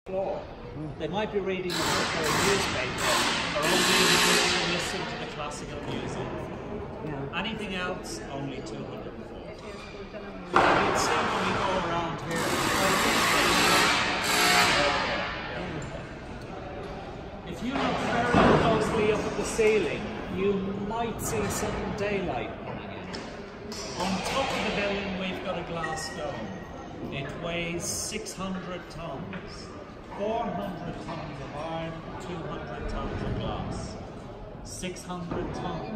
floor. They might be reading a book or a newspaper, or only to listen to the classical music. Yeah. Anything else, only 240. You'd see when we go around here. If you look very closely up at the ceiling, you might see some daylight coming in. On top of the building, we've got a glass dome. It weighs 600 tons. 400 tons of iron, 200 tons of glass. 600 tons.